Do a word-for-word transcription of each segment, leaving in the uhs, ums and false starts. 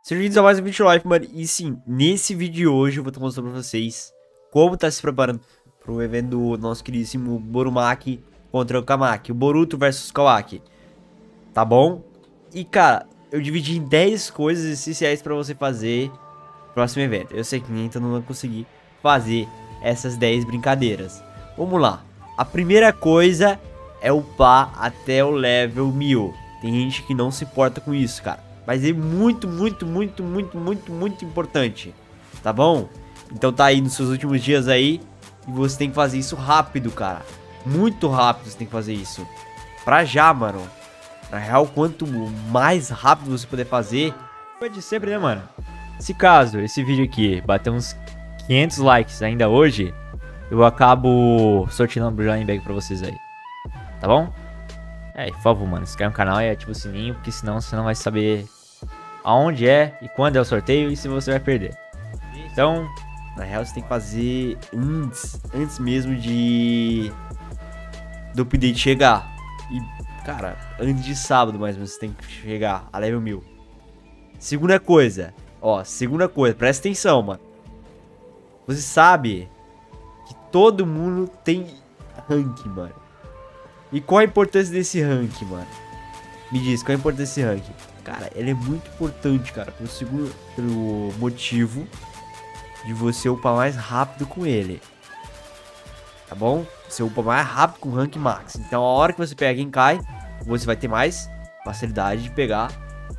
Sejam bem-vindos a mais um vídeo live, mano. E sim, nesse vídeo de hoje eu vou estar mostrando pra vocês como tá se preparando pro evento do nosso queridíssimo Borumaki contra o Kamaki. O Boruto versus Kawaki. Tá bom? E, cara, eu dividi em dez coisas essenciais pra você fazer no próximo evento. Eu sei que nem todo mundo vai conseguir fazer essas dez brincadeiras. Vamos lá. A primeira coisa é upar até o level mil. Tem gente que não se importa com isso, cara. Mas é muito, muito, muito, muito, muito, muito importante. Tá bom? Então tá aí nos seus últimos dias aí. E você tem que fazer isso rápido, cara. Muito rápido você tem que fazer isso. Pra já, mano. Na real, quanto mais rápido você puder fazer... Foi de sempre, né, mano? Se caso esse vídeo aqui bater uns quinhentos likes ainda hoje, eu acabo sorteando um Brilliant Bag pra vocês aí. Tá bom? É, por favor, mano, se inscreve no canal e ativa o sininho, porque senão você não vai saber aonde é e quando é o sorteio e se você vai perder. Então, na real, você tem que fazer antes, antes mesmo de do update chegar. E, cara, antes de sábado mais ou menos você tem que chegar a level mil. Segunda coisa, ó, segunda coisa, presta atenção, mano. Você sabe que todo mundo tem rank, mano. E qual a importância desse rank, mano? Me diz, qual a importância desse rank? Cara, ele é muito importante, cara, pelo, segundo, pelo motivo de você upar mais rápido com ele. Tá bom? Você upa mais rápido com o rank max. Então, a hora que você pega Genkai, você vai ter mais facilidade de pegar,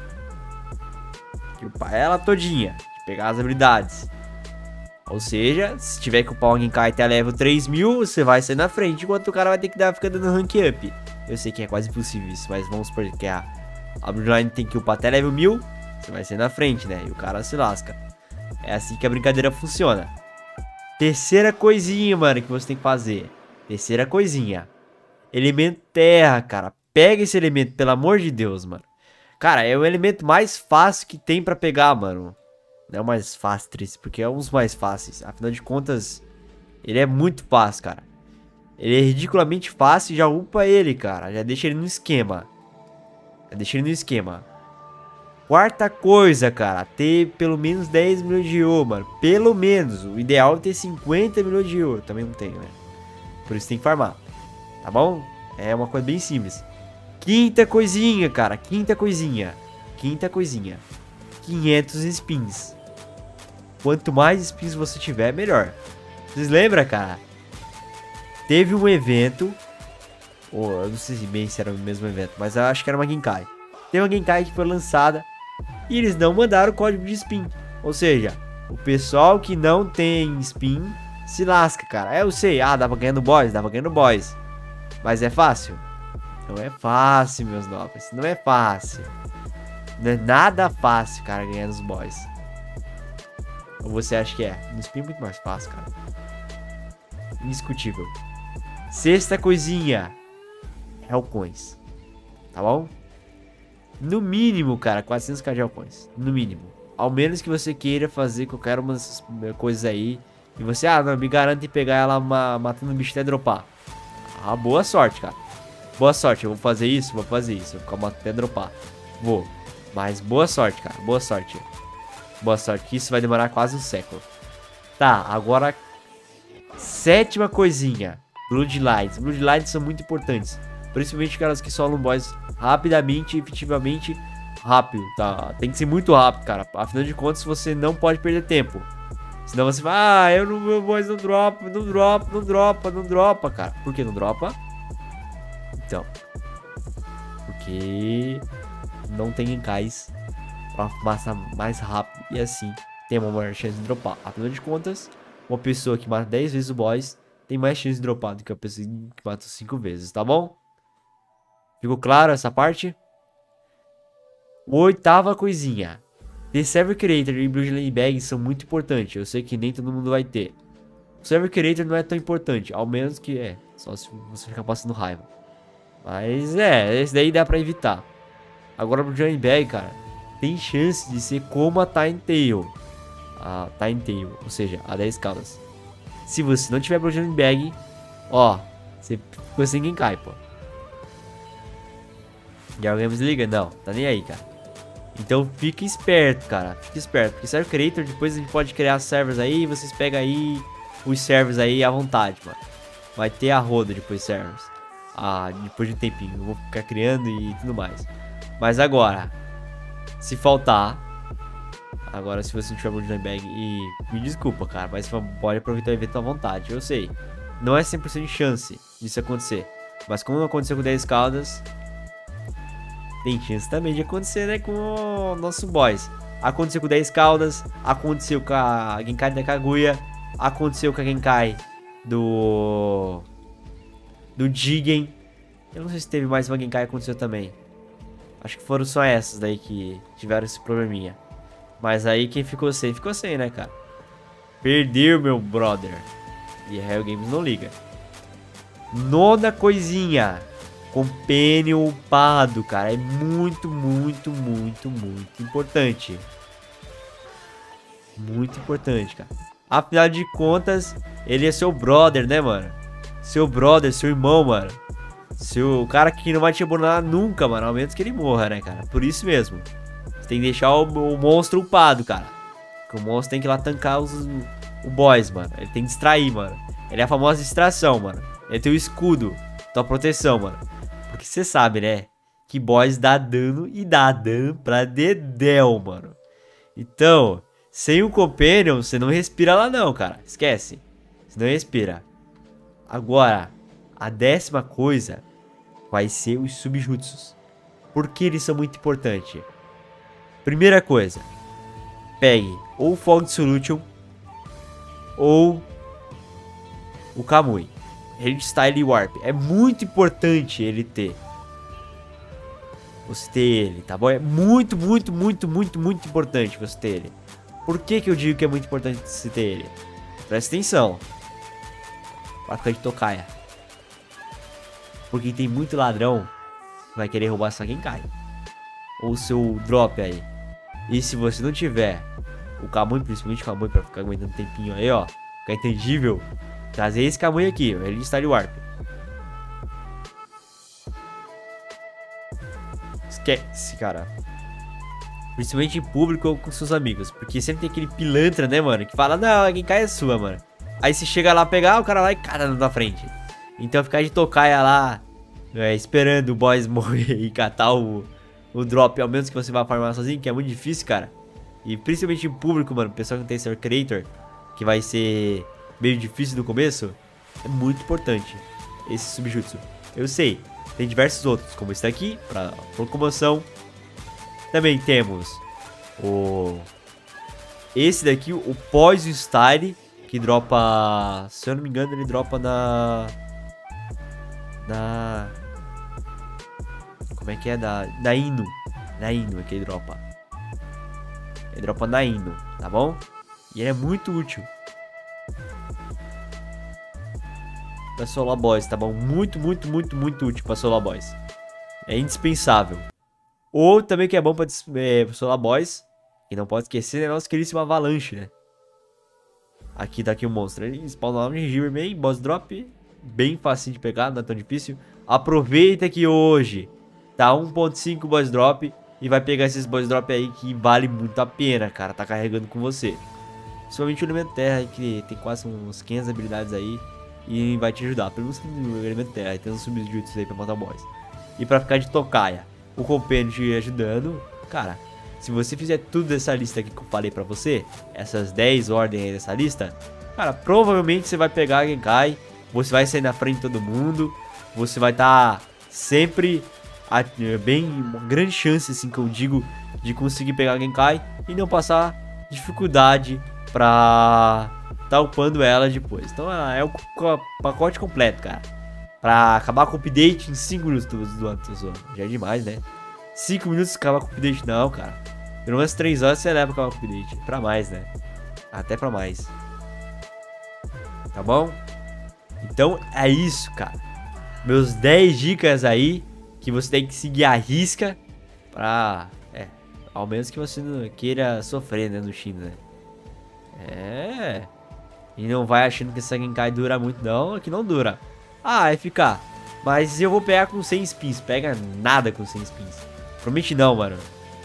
de upar ela todinha, de pegar as habilidades. Ou seja, se tiver que upar o Genkai até level três mil, você vai sair na frente, enquanto o cara vai ter que dar, ficar dando rank up. Eu sei que é quase impossível isso, mas vamos supor que a, a Bloodline tem que upar até level mil, você vai sair na frente, né? E o cara se lasca. É assim que a brincadeira funciona. Terceira coisinha, mano, que você tem que fazer. Terceira coisinha. Elemento terra, cara. Pega esse elemento, pelo amor de Deus, mano. Cara, é o elemento mais fácil que tem pra pegar, mano. Não é o mais fácil, triste, porque é um dos mais fáceis. Afinal de contas, ele é muito fácil, cara. Ele é ridiculamente fácil e já upa ele, cara. Já deixa ele no esquema. Já deixa ele no esquema. Quarta coisa, cara. Ter pelo menos dez milhões de ouro, mano. Pelo menos. O ideal é ter cinquenta milhões de ouro. Também não tenho, né? Por isso tem que farmar. Tá bom? É uma coisa bem simples. Quinta coisinha, cara. Quinta coisinha. Quinta coisinha. quinhentos spins. Quanto mais spins você tiver, melhor. Vocês lembram, cara? Teve um evento. Oh, eu não sei se bem se era o mesmo evento, mas eu acho que era uma Genkai. Teve uma Genkai que foi lançada e eles não mandaram o código de spin. Ou seja, o pessoal que não tem spin se lasca, cara. Eu sei, ah, dava ganhando boys, dava ganhando boys. Mas é fácil? Não é fácil, meus nobres. Não é fácil. Não é nada fácil, cara, ganhar nos boys. Ou você acha que é? No spin é muito mais fácil, cara. Indiscutível. Sexta coisinha. Hellcoins. Tá bom? No mínimo, cara, quatrocentos k de Hellcoins. No mínimo. Ao menos que você queira fazer qualquer uma dessas coisas aí. E você, ah, não, me garante pegar ela ma matando o bicho até dropar. Ah, boa sorte, cara. Boa sorte, eu vou fazer isso, vou fazer isso. Eu vou ficar matando até dropar. Vou. Mas boa sorte, cara. Boa sorte. Boa sorte, que isso vai demorar quase um século. Tá, agora... Sétima coisinha. Bloodlines. Bloodlines são muito importantes. Principalmente aquelas que solam boys rapidamente, efetivamente rápido, tá? Tem que ser muito rápido, cara. Afinal de contas, você não pode perder tempo. Senão você fala, ah, eu não, meu boys não dropa, não dropa, não dropa, não dropa, cara. Por que não dropa? Então. Porque... não tem Genkais pra passar mais rápido e assim tem uma maior chance de dropar. Afinal de contas, uma pessoa que mata dez vezes o boss tem mais chance de dropar do que a pessoa que mata cinco vezes, tá bom? Ficou claro essa parte? Oitava coisinha. The Server Creator e Bloodline Bag são muito importantes. Eu sei que nem todo mundo vai ter. O Server Creator não é tão importante, ao menos que é, só se você ficar passando raiva. Mas é, esse daí dá pra evitar. Agora o Bloodline Bag, cara, tem chance de ser como a Time Tail. A Time Tail, ou seja, a dez caudas. Se você não tiver Bloodline Bag, ó, você ficou sem Genkai, pô. Já alguém desliga? Não, tá nem aí, cara. Então fica esperto, cara. Fica esperto. Porque server creator, depois a gente pode criar servers aí. Vocês pegam aí os servers aí à vontade, mano. Vai ter a roda depois servers. Ah, depois de um tempinho. Eu vou ficar criando e tudo mais. Mas agora, se faltar... Agora, se você não tiver Bloodline Bag e... Me desculpa, cara. Mas pode aproveitar o evento à vontade. Eu sei. Não é cem por cento de chance disso acontecer. Mas como aconteceu com dez Caldas... Tem chance também de acontecer, né, com o nosso boss. Aconteceu com dez Caldas, aconteceu com a Genkai da Kaguya, aconteceu com a Genkai do... do Jigen. Eu não sei se teve mais uma Genkai que aconteceu também. Acho que foram só essas daí que tiveram esse probleminha. Mas aí quem ficou sem, ficou sem, né, cara? Perdeu, meu brother. E a Hell Games não liga. Nona coisinha. Companion upado, cara. É muito, muito, muito, muito importante. Muito importante, cara. Afinal de contas, ele é seu brother, né, mano? Seu brother, seu irmão, mano. Seu cara que não vai te abonar nunca, mano. Ao menos que ele morra, né, cara? Por isso mesmo. Você tem que deixar o, o monstro upado, cara. Porque o monstro tem que ir lá tancar os, o boss, mano. Ele tem que distrair, mano. Ele é a famosa distração, mano. Ele tem o escudo, tua proteção, mano. Porque você sabe, né? Que boss dá dano e dá dano pra dedéu, mano. Então, sem o Companion, você não respira lá não, cara. Esquece. Você não respira. Agora, a décima coisa vai ser os subjutsus. Por que eles são muito importantes? Primeira coisa. Pegue ou o Fog Solution ou o Kamui. Hairstyle Warp. É muito importante ele ter. Você ter ele, tá bom? É muito, muito, muito, muito, muito importante você ter ele. Por que que eu digo que é muito importante você ter ele? Presta atenção. Vai ficar de tocaia. Porque tem muito ladrão que vai querer roubar sua Genkai. Ou seu drop aí. E se você não tiver o Kamui, principalmente o Kamui, pra ficar aguentando um tempinho aí, ó. Ficar intangível. Trazer esse Kamui aqui, o Hairstyle Warp. Esquece, cara. Principalmente em público ou com seus amigos. Porque sempre tem aquele pilantra, né, mano? Que fala, não, a Genkai é sua, mano. Aí você chega lá pegar, o cara lá e cara na frente. Então ficar de tocaia lá, é, esperando o boss morrer e catar o, o drop, ao menos que você vá farmar sozinho, que é muito difícil, cara. E principalmente em público, mano, pessoal que não tem server creator, que vai ser meio difícil no começo, é muito importante esse subjutsu. Eu sei, tem diversos outros, como esse daqui, pra locomoção. Também temos o esse daqui, o Poison Style, que dropa, se eu não me engano, ele dropa na na como é que é, da da Ino, na Ino é que ele dropa. Ele dropa na Ino, tá bom? E ele é muito útil pra solar boss, tá bom? Muito, muito, muito, muito útil pra solar boss. É indispensável. Ou também que é bom pra, é, pra solar boss, e não pode esquecer, né, nosso queridíssimo Avalanche, né? Aqui tá aqui o monstro. Ele spawna lá no gengibre bem, boss drop. Bem fácil de pegar, não é tão difícil. Aproveita que hoje tá um ponto cinco boss drop. E vai pegar esses boss drop aí que vale muito a pena, cara. Tá carregando com você. Principalmente o elemento terra, que tem quase uns quinhentas habilidades aí. E vai te ajudar. Pelo menos o elemento terra. E tem uns subjutsus aí pra matar o boss. E pra ficar de tocaia, o Companion te ajudando. Cara, se você fizer tudo dessa lista aqui que eu falei pra você, essas dez ordens aí dessa lista, cara, provavelmente você vai pegar a Genkai. Você vai sair na frente de todo mundo. Você vai estar tá sempre a, bem, uma grande chance, assim, que eu digo, de conseguir pegar a Genkai e não passar dificuldade pra tá upando ela depois. Então é o pacote completo, cara. Pra acabar com o update em cinco minutos do, do, do, já é demais, né? cinco minutos acabar com o update, não, cara. Pelo menos três horas você leva pra acabar com o update. Pra mais, né? Até pra mais. Tá bom? Então é isso, cara. Meus dez dicas aí que você tem que seguir à risca pra... É, ao menos que você não queira sofrer, né, no China, né? É... E não vai achando que essa Genkai dura muito, não. Que não dura. Ah, F K. Mas eu vou pegar com cem spins. Pega nada com cem spins. Promete não, mano.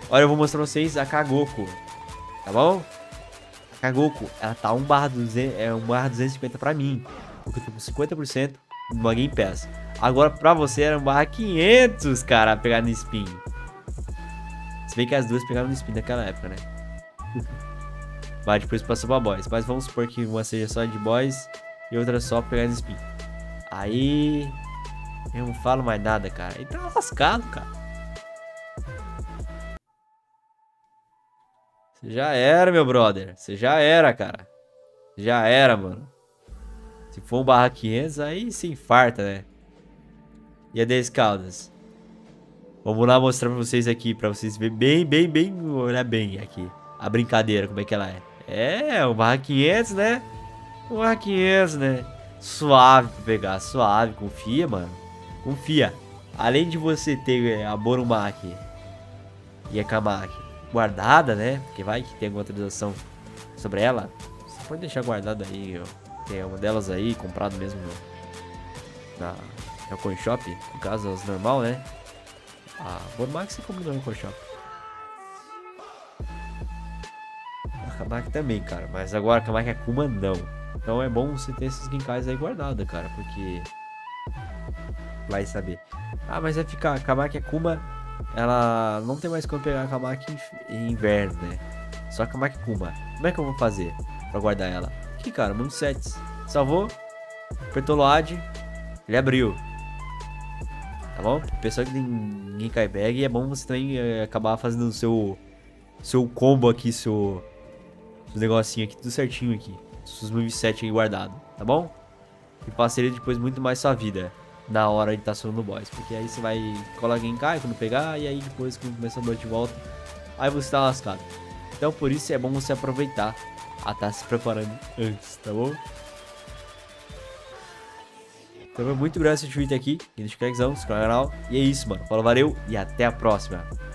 Olha, eu vou mostrar pra vocês a Kagoko. Tá bom? A Kagoko, ela tá um barra duzentos, é um barra duzentos e cinquenta pra mim. Porque eu tô com cinquenta por cento no Game Pass. Agora pra você era um barra quinhentos, cara, pegar no spin. Se bem que as duas pegaram no spin naquela época, né? Mas depois passou pra boys. Mas vamos supor que uma seja só de boys e outra só pegar no spin. Aí... eu não falo mais nada, cara. Ele tá lascado, cara. Você já era, meu brother. Você já era, cara. Já era, mano. Se for um barra quinhentos, aí se infarta, né? E a dez Caldas? Vamos lá mostrar pra vocês aqui, pra vocês verem bem, bem, bem, olhar bem aqui. A brincadeira, como é que ela é. É, um barra quinhentos, né? Um barra quinhentos, né? Suave pra pegar, suave, confia, mano. Confia. Além de você ter a Borumaki e a Kamaki guardada, né? Porque vai que tem alguma atualização sobre ela. Você pode deixar guardada aí, ó. Tem uma delas aí, comprado mesmo no, na, no Coin Shop. No caso, as normal, né? A Borumaki você compra no Coin Shop. A Kamaki também, cara. Mas agora a Kamaki é Akuma não. Então é bom você ter esses Genkais aí guardados, cara. Porque... vai saber. Ah, mas vai ficar. A Kamaki Akuma, ela não tem mais como pegar a Kamaki em inverno, né? Só a Kamaki Akuma. Como é que eu vou fazer pra guardar ela? Aqui, cara, mundo sets. Salvou. Apertou load. Ele abriu. Tá bom? Pessoal que tem Genkai Bag, é bom você também é, acabar fazendo o seu seu combo aqui, seu, seu negocinho aqui, tudo certinho aqui. Seus moveset aí guardado, tá bom? E facilita depois muito mais sua vida na hora de estar subindo boss. Porque aí você vai colar Genkai quando pegar, e aí depois quando começar a noite de volta, aí você tá lascado. Então por isso é bom você aproveitar a estar se preparando antes, tá bom? Então foi muito grande esse tweet aqui. E deixa o likezão, se inscreve no canal. E é isso, mano. Falou, valeu e até a próxima.